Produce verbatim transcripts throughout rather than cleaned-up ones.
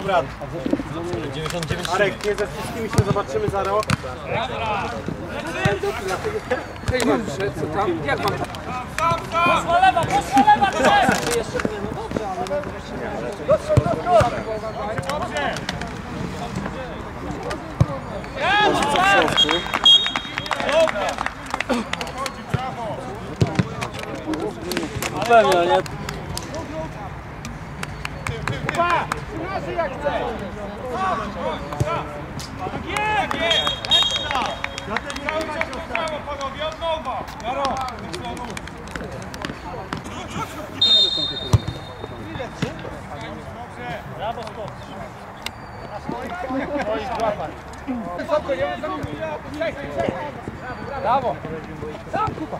brat. dziewięćdziesiąt dziewięć. Arek, nie ze wszystkimi się zobaczymy za rok. Hej, mam przed, co tam? Jak mam? Poszła lewa, poszła lewa, dobrze! Jeszcze nie, no dobrze, ale... Dobrze, dobrze! Pewnie, nie? Kuba! Trzymasz jak chcesz! Tak jest! Tak jest! Ekstra! Cały czas to samo, panowie, od nowa! Jaro! Brawo, stop! Brawo! Tam, Kuba!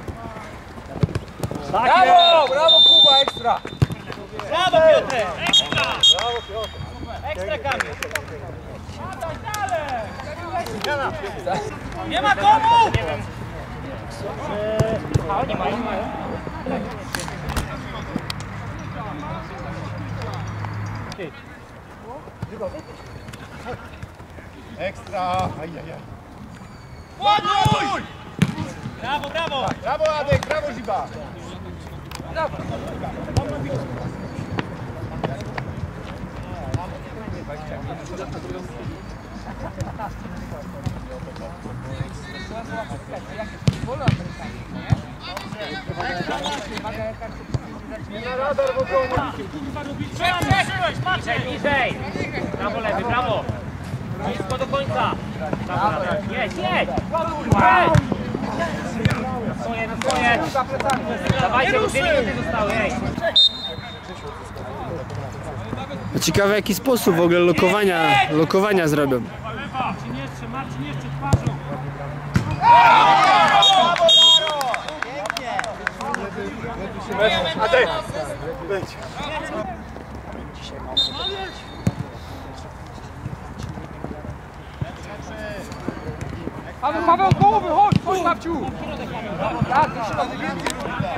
Brawo! Brawo, Kuba, ekstra! Brawo, Piotrek! Ekstra! Brawo, Piotr! Ekstra, Kamil! Dalej! Nie ma komu! Nie wiem. A oni mają, mają. Ekstra! Ajajaj. Ładuj! Brawo, brawo! Brawo Adek, brawo Ziba! Brawo! Nie na radar w obronie. Przeprzeżyłeś, Maciej! Niżej! Brawo, lewy, brawo! Blisko do końca! Brawo, jedź, jedź! Jedź! Na swoje, na swoje! Dawajcie, bo dwie minuty zostały, ej! Ciekawe w jaki sposób w ogóle lokowania, lokowania zrobią. Marcin jeszcze, Marcin jeszcze twarzą! Adek! Wejdź. Paweł, Paweł, połowy, chodź, chodź, babciu! Tak, to trzeba wybiegać.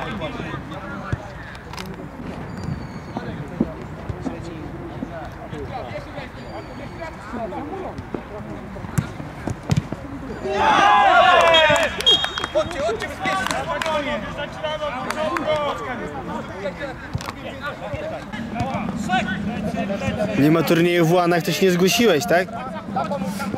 Chodźcie, chodźcie bezpiecznie! Spokojnie, zaczynamy od początku! Nie ma turnieju w Łanach, to się nie zgłosiłeś, tak? Brawo!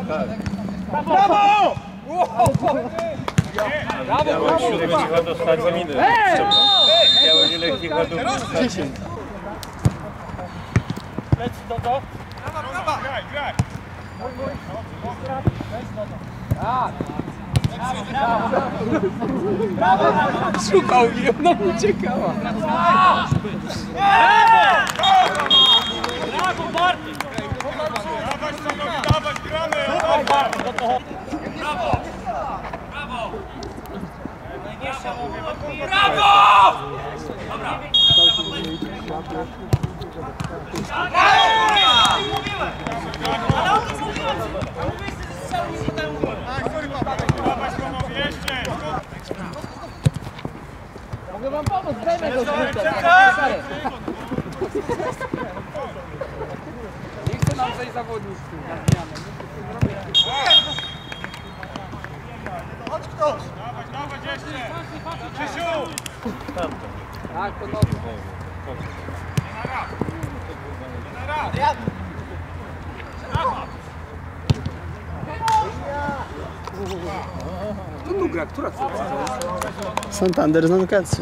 Brawo, brawo! dostać za minę. Miałem ile kilku dziesięć. Lec do do! Graj, graj! Szukał mnie, ona uciekała. Brawo, Bartek! Dawać Sanowi, dawać, gramy! Brawo, Bartek, do to! Brawo! Brawo! Brawo! Dobra! Mówiłem! Ale o tym mówiłem! Mówiłeś, że strzał nie zadają górę! Dawać Sanowi, jeszcze! Mogę wam pomóc, dajmy go zrzutem. Nie chce nam zejść zawodnicy. Chodź ktoś! Dawać, dawać jeszcze! Krzysiu! Tak, to dobrze. Kto tu gra? Która to jest? Santander z Nonkatsu.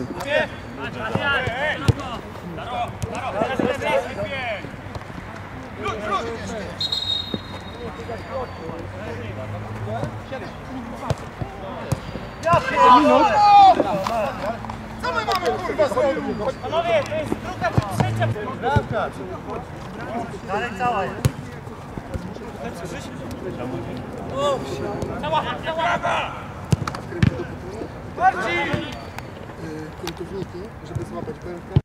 Co my mamy kurwa zrobić? Panowie, to jest druga czy trzecia bramka. Dalej cała jest. Cała, cała. Marcin! Kątowniki, żeby złapać pętkę.